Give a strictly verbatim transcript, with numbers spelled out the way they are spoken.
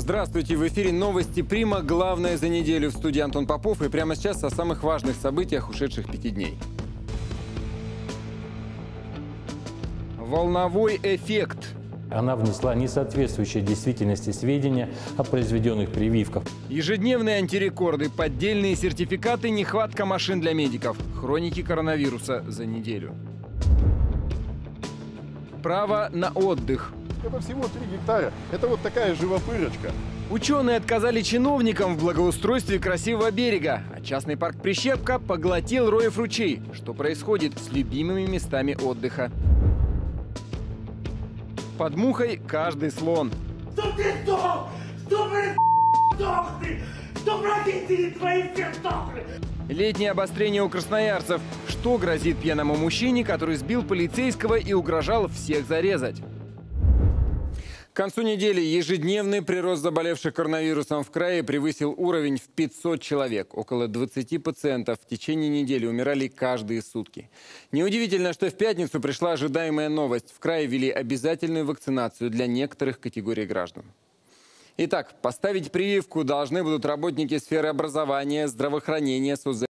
Здравствуйте, в эфире новости Прима. Главное за неделю. В студии Антон Попов. И прямо сейчас о самых важных событиях ушедших пяти дней. Волновой эффект. Она внесла несоответствующие действительности сведения о произведенных прививках. Ежедневные антирекорды, поддельные сертификаты, нехватка машин для медиков. Хроники коронавируса за неделю. Право на отдых. Это всего три гектара. Это вот такая живопырочка. Ученые отказали чиновникам в благоустройстве красивого берега, а частный парк Прищепка поглотил Роев ручей. Что происходит с любимыми местами отдыха? Под мухой каждый слон. Что ты сдох? Что, блин, сдох ты? Что родители твои все сдохли? Летнее обострение у красноярцев. Что грозит пьяному мужчине, который сбил полицейского и угрожал всех зарезать? К концу недели ежедневный прирост заболевших коронавирусом в крае превысил уровень в пятьсот человек. Около двадцати пациентов в течение недели умирали каждые сутки. Неудивительно, что в пятницу пришла ожидаемая новость. В крае ввели обязательную вакцинацию для некоторых категорий граждан. Итак, поставить прививку должны будут работники сферы образования, здравоохранения, соцзащиты.